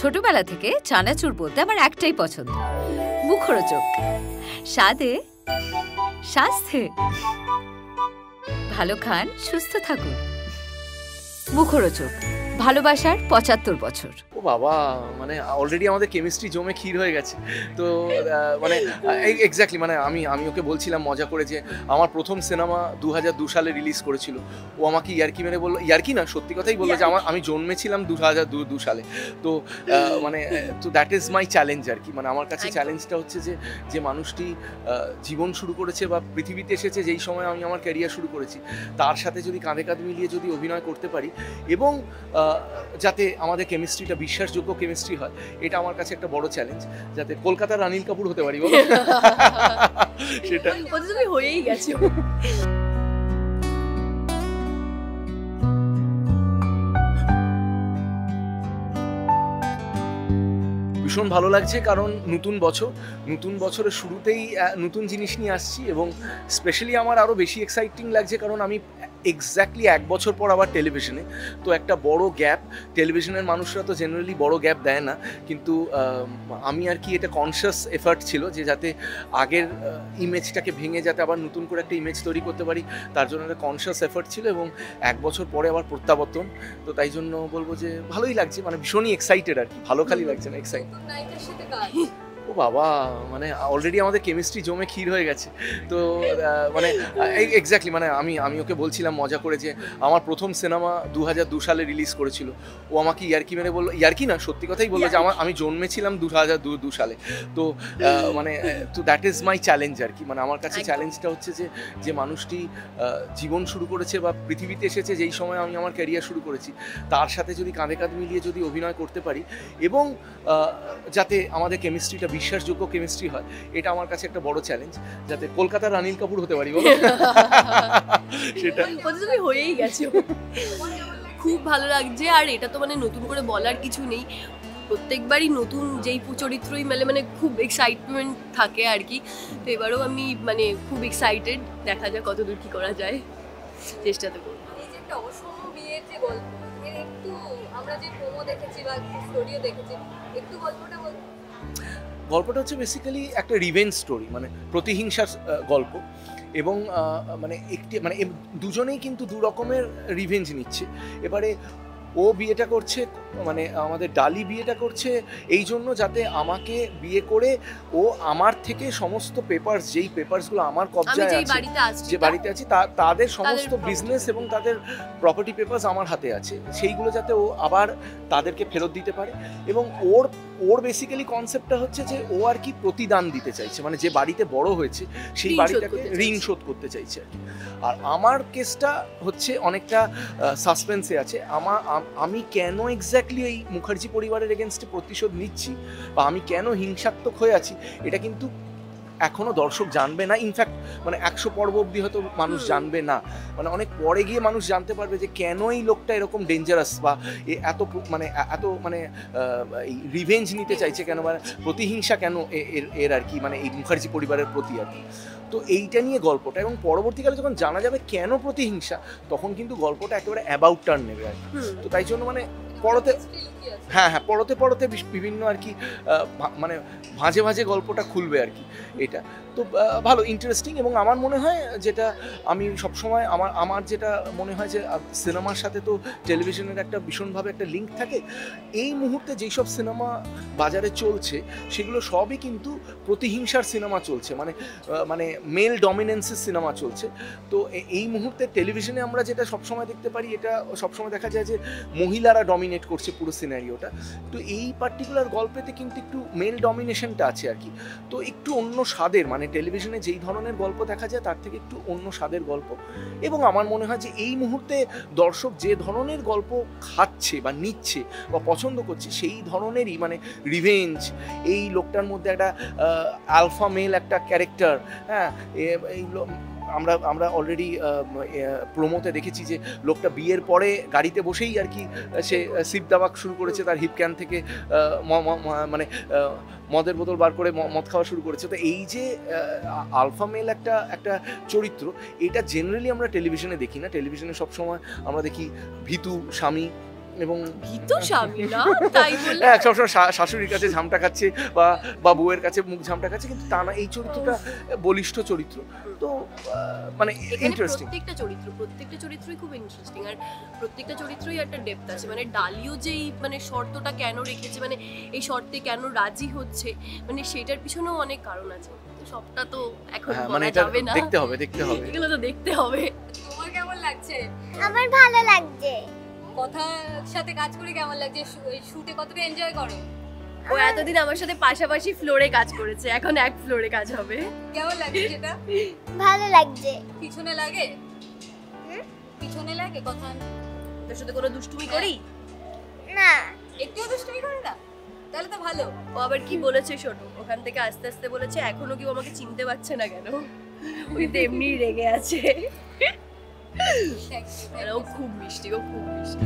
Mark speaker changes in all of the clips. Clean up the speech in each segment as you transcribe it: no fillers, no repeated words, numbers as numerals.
Speaker 1: ছোটবেলা থেকে চানাচুর বলতে আমার একটাই পছন্দ, মুখরোচক, স্বাদে স্বাস্থ্যে। ভালো খান, সুস্থ থাকুন। মুখরোচক, ভালোবাসার ৭৫ বছর।
Speaker 2: ও বাবা, মানে অলরেডি আমাদের কেমিস্ট্রি জমে ক্ষীর হয়ে গেছে। তো মানে এক্স্যাক্টলি মানে আমি ওকে বলছিলাম মজা করে যে আমার প্রথম সিনেমা ২০০২ সালে রিলিজ করেছিল। ও আমাকে ইয়ার্কি মেরে বললো, ইয়ার্কি না সত্যি কথাই বললো যে আমি জন্মেছিলাম ২০০২ সালে। তো মানে তো দ্যাট ইজ মাই চ্যালেঞ্জ আর কি। মানে আমার কাছে চ্যালেঞ্জটা হচ্ছে যে মানুষটি জীবন শুরু করেছে বা পৃথিবীতে এসেছে যেই সময় আমি আমার ক্যারিয়ার শুরু করেছি, তার সাথে যদি কাঁধে কাঁধ মিলিয়ে যদি অভিনয় করতে পারি এবং যাতে আমাদের কেমিস্ট্রিটা বিশ্বাসযোগ্য কেমিস্ট্রি হয়, এটা আমার কাছে একটা বড় চ্যালেঞ্জ। যাতে কলকাতার রানিল কাপুর হতে পারি, বলো সেটা
Speaker 3: তুমি হয়েই গেছো।
Speaker 2: ভীষণ ভালো লাগছে, কারণ নতুন বছরের শুরুতেই নতুন জিনিস নিয়ে আসছি এবং স্পেশালি আমার আরও বেশি এক্সাইটিং লাগছে কারণ আমি এক্স্যাক্টলি ১ বছর পর আবার টেলিভিশনে। তো একটা বড় গ্যাপ, টেলিভিশনের মানুষরা তো জেনারেলি বড় গ্যাপ দেয় না, কিন্তু আমি আর কি এটা কনসিয়াস এফার্ট ছিল যে যাতে আগের ইমেজটাকে ভেঙে যাতে আবার নতুন করে একটা ইমেজ তৈরি করতে পারি, তার জন্য একটা কনসিয়াস এফার্ট ছিল এবং ১ বছর পরে আবার প্রত্যাবর্তন। তো তাই জন্য বলবো যে ভালোই লাগছে, মানে ভীষণই এক্সাইটেড আর কি। ভালো খালি লাগছে না, এক্সাইটেড। ও বাবা, মানে অলরেডি আমাদের কেমিস্ট্রি জমে ক্ষীর হয়ে গেছে। তো মানে এক্স্যাক্টলি মানে আমি ওকে বলছিলাম মজা করে যে আমার প্রথম সিনেমা ২০০২ সালে রিলিজ করেছিল। ও আমাকে ইয়ার্কি মেরে বললো, ইয়ার্কি না সত্যি কথাই বললো যে আমি জন্মেছিলাম ২০০২ সালে। তো মানে তো দ্যাট ইজ মাই চ্যালেঞ্জ আর কি। মানে আমার কাছে চ্যালেঞ্জটা হচ্ছে যে মানুষটি জীবন শুরু করেছে বা পৃথিবীতে এসেছে যেই সময় আমি আমার ক্যারিয়ার শুরু করেছি, তার সাথে যদি কাঁধে কাঁধ মিলিয়ে যদি অভিনয় করতে পারি এবং যাতে আমাদের কেমিস্ট্রিটা বিশ্বাসযোগ্য কেমিস্ট্রি হয়, এটা আমার কাছে একটা বড় চ্যালেঞ্জ। যাতে কলকাতার রানিল কাপুর হতে পারি, বলো সেটা
Speaker 3: তুমি হয়েই গেছো। খুব ভালো লাগছে। আর এটা তো মানে নতুন করে বলার কিছু নেই, প্রত্যেকবারই নতুন যেই চরিত্রই মানে খুব এক্সাইটমেন্ট থাকে আর কি। তো এবারও আমি মানে খুব এক্সাইটেড, দেখা যাক কতদূর কি করা যায়, চেষ্টা তো করব।
Speaker 4: এই যে একটা অসম বিয়ের যে গল্প, এর একটু আমরা যে প্রোমো দেখেছি বা স্টোরিও দেখেছি, একটু গল্পটা বল।
Speaker 2: গল্পটা হচ্ছে বেসিক্যালি একটা রিভেঞ্জ স্টোরি, মানে প্রতিহিংসার গল্প। এবং মানে একটি মানে দুজনেই কিন্তু দু রকমের রিভেঞ্জ নিচ্ছে। এবারে ও বিয়েটা করছে, মানে আমাদের ডালি বিয়েটা করছে এই জন্য যাতে আমাকে বিয়ে করে ও আমার থেকে সমস্ত পেপারস, যেই পেপারসগুলো আমার কবজায় আছে, যে বাড়িতে আছি, তাদের সমস্ত বিজনেস এবং তাদের প্রপার্টি পেপারস আমার হাতে আছে, সেইগুলো যাতে ও আবার তাদেরকে ফেরত দিতে পারে। এবং ওর বেসিক্যালি কনসেপ্টটা হচ্ছে যে ও আর কি প্রতিদান দিতে চাইছে, মানে যে বাড়িতে বড় হয়েছে সেই বাড়িটাকে ঋণ শোধ করতে চাইছে আর কি। আর আমার কেসটা হচ্ছে অনেকটা সাসপেন্সে আছে। আমি কেন এক্স্যাক্টলি এই মুখার্জি পরিবারের এগেনস্টে প্রতিশোধ নিচ্ছি বা আমি কেন হিংসাত্মক হয়ে আছি, এটা কিন্তু এখনো দর্শক জানবে না। ইনফ্যাক্ট মানে ১০০ পর্ব অবধি হয়তো মানুষ জানবে না, মানে অনেক পরে গিয়ে মানুষ জানতে পারবে যে কেন এই লোকটা এরকম ডেঞ্জারাস বা এত মানে এই রিভেঞ্জ নিতে চাইছে কেন, মানে প্রতিহিংসা কেন এর আর কি, মানে এই মুখার্জি পরিবারের প্রতি আর কি। তো এইটা নিয়ে গল্পটা, এবং পরবর্তীকালে যখন জানা যাবে কেন প্রতিহিংসা, তখন কিন্তু গল্পটা একেবারে অ্যাবাউট টার্ন নেবে আর কি। তো তাই জন্য মানে পরতে বিভিন্ন আর কি মানে ভাঁজে ভাঁজে গল্পটা খুলবে আর কি। এটা তো ভালো ইন্টারেস্টিং। এবং আমার মনে হয় যেটা আমি সবসময় আমার যেটা মনে হয় যে সিনেমার সাথে তো টেলিভিশনের একটা ভীষণভাবে একটা লিঙ্ক থাকে। এই মুহূর্তে যেই সব সিনেমা বাজারে চলছে সেগুলো সবই কিন্তু প্রতিহিংসার সিনেমা চলছে, মানে মেল ডমিনেন্সের সিনেমা চলছে। তো এই মুহূর্তে টেলিভিশনে আমরা যেটা সবসময় দেখতে পারি, এটা সবসময় দেখা যায় যে মহিলারা ডমিনেট করছে পুরো সিনারিওটা। তো এই পার্টিকুলার গল্পেতে কিন্তু একটু মেল ডমিনেশনটা আছে আর কি। তো একটু অন্য স্বাদের, মানে টেলিভিশনে যেই ধরনের গল্প দেখা যায় তার থেকে একটু অন্য স্বাদের গল্প। এবং আমার মনে হয় যে এই মুহূর্তে দর্শক যে ধরনের গল্প খাচ্ছে বা নিচ্ছে বা পছন্দ করছে, সেই ধরনেরই মানে রিভেঞ্জ, এই লোকটার মধ্যে একটা আলফা মেল একটা ক্যারেক্টার। হ্যাঁ, এই আমরা অলরেডি প্রোমোতে দেখেছি যে লোকটা বিয়ের পরে গাড়িতে বসেই আর কি সে সিপ দাবাক শুরু করেছে, তার হিপ ক্যান থেকে মানে মদের বোতল বার করে মদ খাওয়া শুরু করেছে। তো এই যে আলফা মেল একটা চরিত্র, এটা জেনারেলি আমরা টেলিভিশনে দেখি না। টেলিভিশনে সবসময় আমরা দেখি ভীতু স্বামী, এবং
Speaker 3: ভীত স্বামী না তাই বলে
Speaker 2: হ্যাঁ সবসময় শাশুড়ির কাছে ঝামটা খাচ্ছে বা বউয়ের কাছে মুখ ঝামটা খাচ্ছে, কিন্তু তা না, এই চরিত্রটা বলিষ্ঠ চরিত্র। তো মানে
Speaker 3: এখানে
Speaker 2: ইন্টারেস্টিং।
Speaker 3: প্রত্যেকটা চরিত্রই খুব ইন্টারেস্টিং, আর প্রত্যেকটা চরিত্রই একটা ডেপথ আছে। মানে ডালিও যেই মানে শর্তটা কেন রেখেছে, মানে এই শর্তে কেন রাজি হচ্ছে, মানে সেটার পিছনেও অনেক কারণ আছে। তো সবটা তো এখন
Speaker 2: মানে
Speaker 3: বলা
Speaker 2: এটা
Speaker 3: যাবে না,
Speaker 2: দেখতে হবে
Speaker 3: এগুলো তো দেখতে হবে।
Speaker 4: তোমার কেমন লাগছে?
Speaker 5: আমার ভালো লাগছে।
Speaker 4: কথার সাথে কাজ করে কেমন লাগছে? শুটে কতটা এনজয় করো?
Speaker 3: ও এতদিন আমার সাথে পাশাপাশি ফ্লোরে কাজ করেছে, এখন এক ফ্লোরে কাজ হবে।
Speaker 4: কেমন লাগছে সেটা?
Speaker 5: ভালো লাগছে।
Speaker 4: পিছনে লাগে? পিছনে লাগে কথা?
Speaker 3: তোর সাথে কোনো দুষ্টুমি করি
Speaker 5: না,
Speaker 4: একটুও দুষ্টুমি করে না? তাহলে তো ভালো।
Speaker 3: ও আবার কি বলেছে শোনো, ওখান থেকে আস্তে আস্তে বলেছে এখনো কি ও আমাকে চিনতে পারছে না কেন, ওই তো এমনি রেগে আছে। আর ও খুব মিষ্টি, ও খুব মিষ্টি।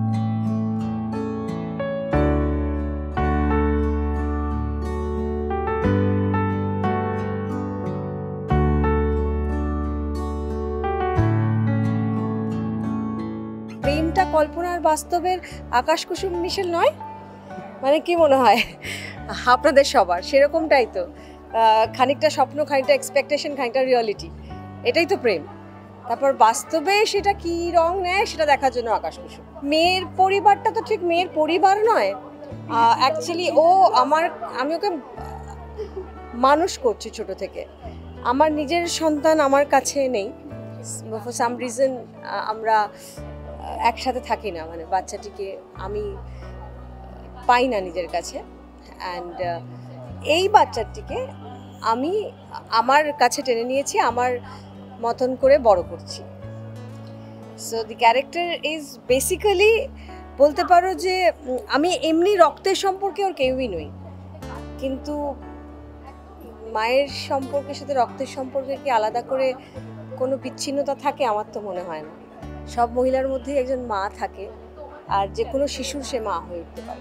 Speaker 6: প্রেমটা কল্পনার বাস্তবের আকাশ কুসুম মিশেল নয়, মানে কি মনে হয় আপনাদের সবার সেরকমটাই তো, খানিকটা স্বপ্ন, খানিকটা এক্সপেকটেশন, খানিকটা রিয়ালিটি, এটাই তো প্রেম। তারপর বাস্তবে সেটা কি রং নেয় সেটা দেখার জন্য আকাশ কুসুম। মেয়ের পরিবারটা তো ঠিক মেয়ের পরিবার নয়, অ্যাকচুয়ালি আমি ওকে মানুষ করছি ছোট থেকে। আমার নিজের সন্তান আমার কাছে নেই, ফর সাম রিজন আমরা একসাথে থাকি না, মানে বাচ্চাটিকে আমি পাই না নিজের কাছে। অ্যান্ড এই বাচ্চাটিকে আমি আমার কাছে টেনে নিয়েছি, আমার মতন করে বড় করছি। So the character is basically বলতে পারো যে আমি এমনি রক্তের সম্পর্কে ওর কেউই নই, কিন্তু মায়ের সম্পর্কের সাথে রক্তের সম্পর্কে কি আলাদা করে কোনো বিচ্ছিন্নতা থাকে? আমার তো মনে হয় না। সব মহিলার মধ্যেই একজন মা থাকে, আর যে কোনো শিশুর সে মা হয়ে উঠতে পারে।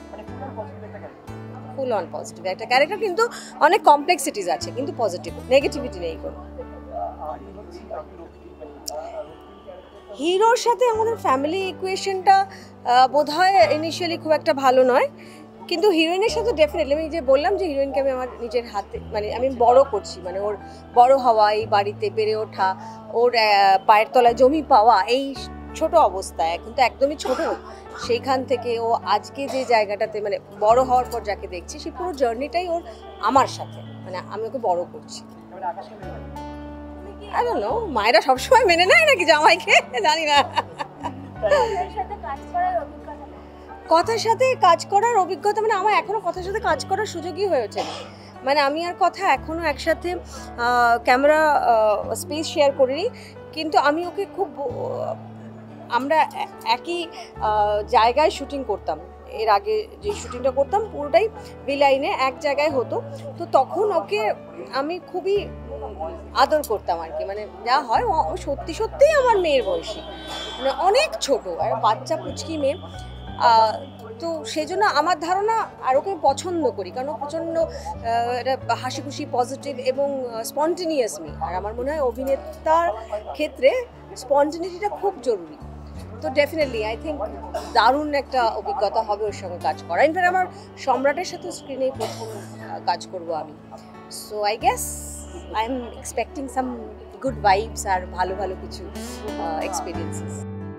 Speaker 6: ফুল অন পজিটিভ একটা ক্যারেক্টার, কিন্তু অনেক কমপ্লেক্সিটিস আছে, কিন্তু পজিটিভ, নেগেটিভিটি নেই কোনো। হিরোর সাথে আমাদের ফ্যামিলি ইকুয়েশনটা বোধহয় ইনিশিয়ালি খুব একটা ভালো নয়, কিন্তু হিরোইনের সাথে ডেফিনেটলি, আমি যে বললাম যে হিরোইনকে আমি আমার নিজের হাতে, মানে আমি বড় করছি, মানে ওর বড় হওয়া, এই বাড়িতে বেড়ে ওঠা, ওর পায়ের তলায় জমি পাওয়া, এই ছোট অবস্থায়, কিন্তু একদমই ছোট, সেইখান থেকে ও আজকে যে জায়গাটাতে, মানে বড় হওয়ার পর যাকে দেখছি, সেই পুরো জার্নিটাই ওর আমার সাথে, মানে আমি ওকে বড় করছি। I don't know, মায়েরা সবসময় মেনে নেয় নাকি জামাইকে, জানি না। কথার সাথে কাজ করার অভিজ্ঞতা, মানে আমার এখনো কথার সাথে কাজ করার সুযোগই হয়েছে না, মানে আমি আর কথা এখনো একসাথে ক্যামেরা স্পেস শেয়ার করিনি, কিন্তু আমি ওকে খুব, আমরা একই জায়গায় শুটিং করতাম, এর আগে যে শুটিংটা করতাম পুরোটাই ভিলাইনে এক জায়গায় হতো, তো তখন ওকে আমি খুবই আদর করতাম আর কি, মানে যা হয় ও সত্যি সত্যিই আমার মেয়ের বয়সী, মানে অনেক ছোট আর বাচ্চা পুচকি মেয়ে। তো সেই জন্য আমার ধারণা, আর ওকে পছন্দ করি কারণ ও প্রচণ্ড একটা হাসি খুশি, পজিটিভ এবং স্পন্টেনিয়াস মেয়ে, আর আমার মনে হয় অভিনেতার ক্ষেত্রে স্পন্টেনিটিটা খুব জরুরি। তো ডেফিনেটলি আই থিঙ্ক দারুণ একটা অভিজ্ঞতা হবে ওর সঙ্গে কাজ করা। ইনফ্যাক্ট আমার সম্রাটের সাথে স্ক্রিনে প্রথম কাজ করবো আমি, so I guess I am expecting some good vibes আর ভালো ভালো কিছু এক্সপিরিয়েন্সেস।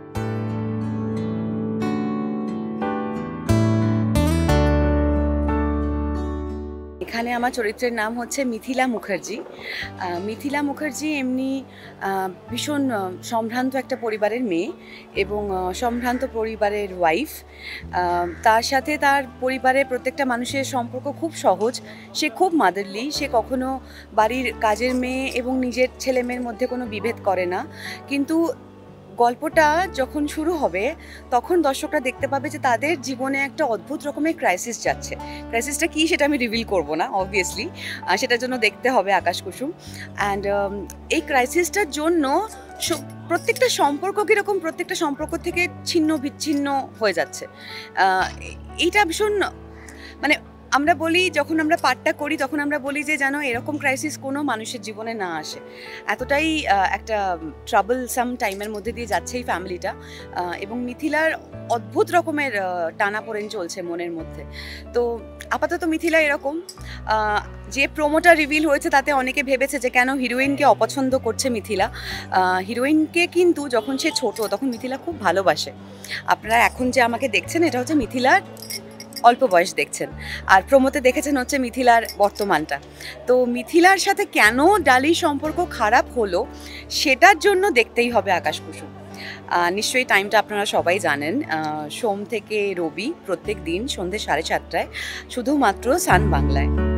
Speaker 7: এখানে আমার চরিত্রের নাম হচ্ছে মিথিলা মুখার্জি। মিথিলা মুখার্জি এমনি ভীষণ সম্ভ্রান্ত একটা পরিবারের মেয়ে এবং সম্ভ্রান্ত পরিবারের ওয়াইফ। তার সাথে তার পরিবারের প্রত্যেকটা মানুষের সম্পর্ক খুব সহজ, সে খুব মাদারলি, সে কখনো বাড়ির কাজের মেয়ে এবং নিজের ছেলে মেয়ের মধ্যে কোনো বিভেদ করে না। কিন্তু গল্পটা যখন শুরু হবে তখন দর্শকরা দেখতে পাবে যে তাদের জীবনে একটা অদ্ভুত রকমের ক্রাইসিস যাচ্ছে। ক্রাইসিসটা কী সেটা আমি রিভিল করব না অবভিয়াসলি, সেটার জন্য দেখতে হবে আকাশ কুসুম। অ্যান্ড এই ক্রাইসিসটার জন্য প্রত্যেকটা সম্পর্ক কীরকম, প্রত্যেকটা সম্পর্ক থেকে ছিন্ন বিচ্ছিন্ন হয়ে যাচ্ছে। এইটা ভীষণ মানে আমরা বলি, যখন আমরা পাঠটা করি তখন আমরা বলি যে যেন এরকম ক্রাইসিস কোনো মানুষের জীবনে না আসে। এতটাই একটা ট্রাবলসাম টাইমের মধ্যে দিয়ে যাচ্ছে এই ফ্যামিলিটা, এবং মিথিলার অদ্ভুত রকমের টানাপোড়েন চলছে মনের মধ্যে। তো আপাতত মিথিলা এরকম, যে প্রোমোটা রিভিল হয়েছে তাতে অনেকে ভেবেছে যে কেন হিরোইনকে অপছন্দ করছে মিথিলা। হিরোইনকে কিন্তু যখন সে ছোট তখন মিথিলা খুব ভালোবাসে। আপনারা এখন যে আমাকে দেখছেন এটা হচ্ছে মিথিলার অল্প বয়স দেখছেন, আর প্রোমোতে দেখেছেন হচ্ছে মিথিলার বর্তমানটা। তো মিথিলার সাথে কেন ডালির সম্পর্ক খারাপ হলো সেটার জন্য দেখতেই হবে আকাশ কুসুম। নিশ্চয়ই টাইমটা আপনারা সবাই জানেন, সোম থেকে রবি প্রত্যেক দিন সন্ধ্যে 7:30টায় শুধুমাত্র সান বাংলায়।